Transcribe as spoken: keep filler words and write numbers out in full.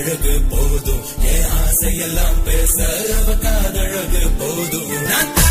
அழகு போதும் என் ஆசையெல்லாம் பேச அவ காதழகு போதும் நான்